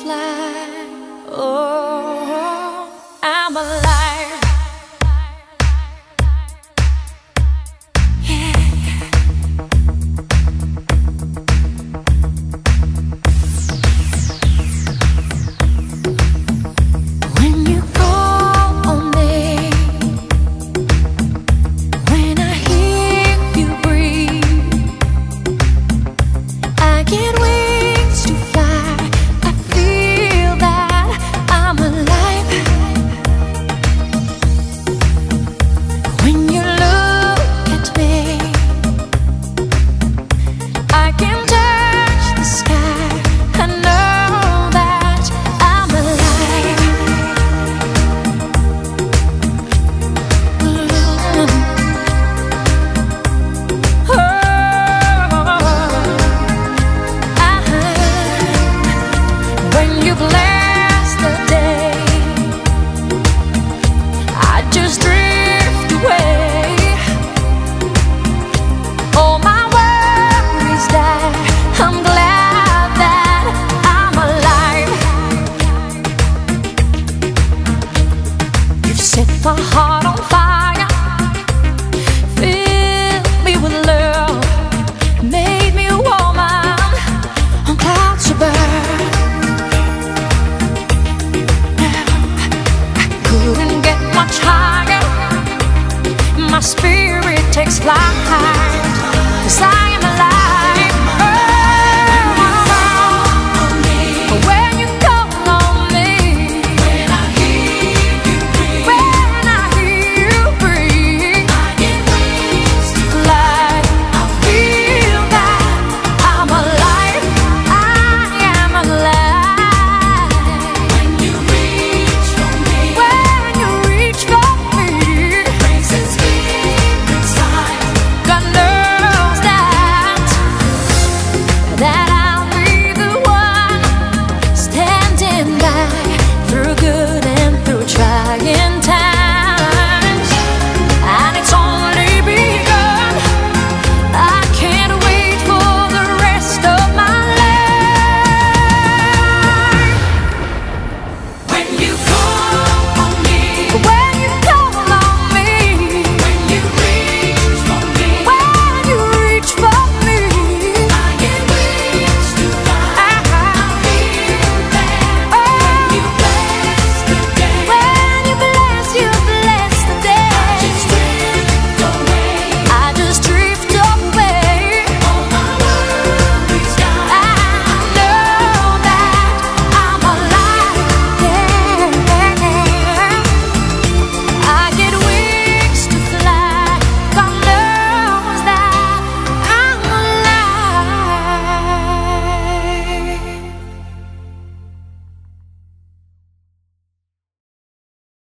fly. Oh, I'm alive. Yeah. When you call on me, when I hear you breathe, I get wings to fly. I feel that I'm alive. When you look at me, I can touch the sky. I know that I'm alive. When you bless the day, I just drift away. All my worries die. I'm glad that I'm alive. You've set my heart on fire, filled me with love, made me a woman on clouds above. Couldn't get much higher. My spirit takes flight, 'cause I